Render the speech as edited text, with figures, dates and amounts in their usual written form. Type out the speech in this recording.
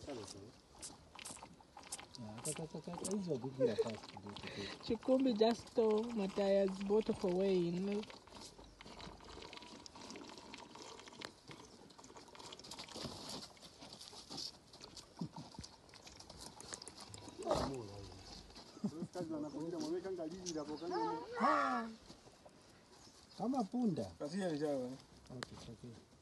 Chikumbi just stole Mataya's bottle for weighing. Kama punda. Kasia ni sawa. Okay.